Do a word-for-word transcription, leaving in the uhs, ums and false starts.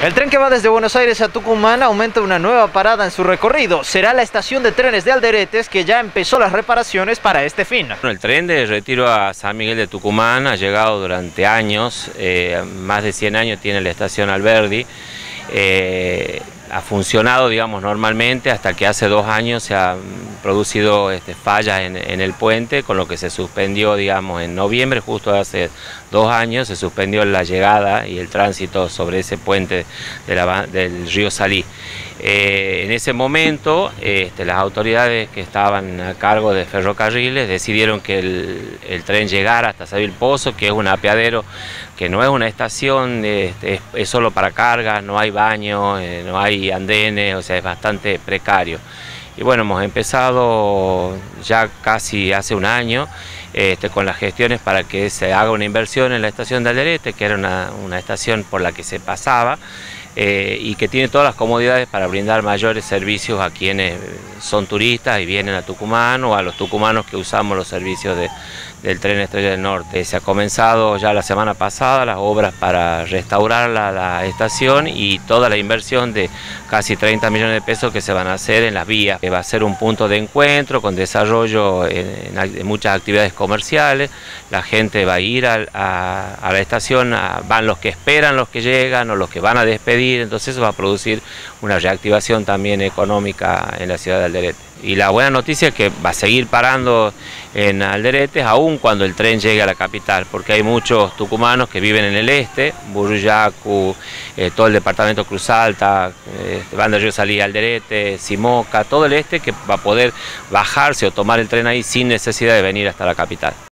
El tren que va desde Buenos Aires a Tucumán aumenta una nueva parada en su recorrido. Será la estación de trenes de Alderetes, que ya empezó las reparaciones para este fin. El tren de retiro a San Miguel de Tucumán ha llegado durante años, eh, más de cien años tiene la estación Alberdi. Eh, ha funcionado, digamos, normalmente hasta que hace dos años se han producido este, fallas en, en el puente, con lo que se suspendió, digamos, en noviembre, justo hace dos años, se suspendió la llegada y el tránsito sobre ese puente de la, del río Salí. Eh, en ese momento, este, las autoridades que estaban a cargo de ferrocarriles decidieron que el, el tren llegara hasta Savil Pozo, que es un apeadero, que no es una estación, este, es, es solo para carga, no hay baño, eh, no hay andenes, o sea, es bastante precario. Y bueno, hemos empezado ya casi hace un año este, con las gestiones para que se haga una inversión en la estación de Alderete, que era una, una estación por la que se pasaba, eh, y que tiene todas las comodidades para brindar mayores servicios a quienes son turistas y vienen a Tucumán, o a los tucumanos que usamos los servicios de, del tren Estrella del Norte. Se ha comenzado ya la semana pasada las obras para restaurar la, la estación y toda la inversión de casi treinta millones de pesos que se van a hacer en las vías. Va a ser un punto de encuentro con desarrollo en, en, en muchas actividades comerciales. La gente va a ir a, a, a la estación, a, van los que esperan, los que llegan o los que van a despedir, entonces eso va a producir una reactivación también económica en la ciudad de Alderete. Y la buena noticia es que va a seguir parando en Alderete aún cuando el tren llegue a la capital, porque hay muchos tucumanos que viven en el este, Burruyacu, eh, todo el departamento Cruz Alta, eh, van de Río Salí, Alderete, Simoca, todo el este, que va a poder bajarse o tomar el tren ahí sin necesidad de venir hasta la capital.